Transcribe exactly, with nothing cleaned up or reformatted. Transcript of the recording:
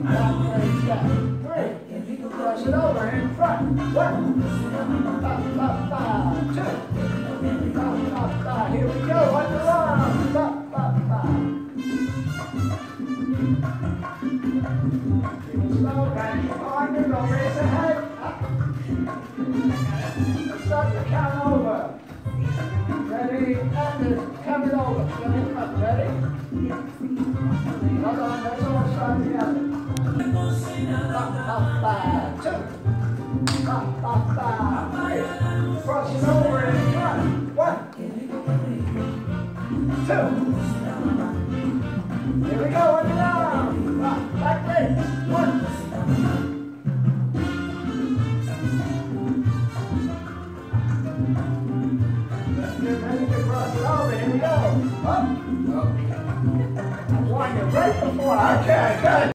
back leg step. Three, cross it over in front. One, ba, ba, ba. Two, ba, ba, ba. Here we go, underarm. Ba, ba, ba. Keep it slow, bang your partner, don't raise the head. Up. Let's start the count over. Ready, and count it over. Let it up, ready? Hold on, let's all start together. Ba, ba, ba. Two. Ba, ba, ba. Three. Cross it over in front. One. Two. Here we go, underarm. Ba, back leg. One. Get ready to cross it over. Here we go. Up. I want you right before. Okay, good.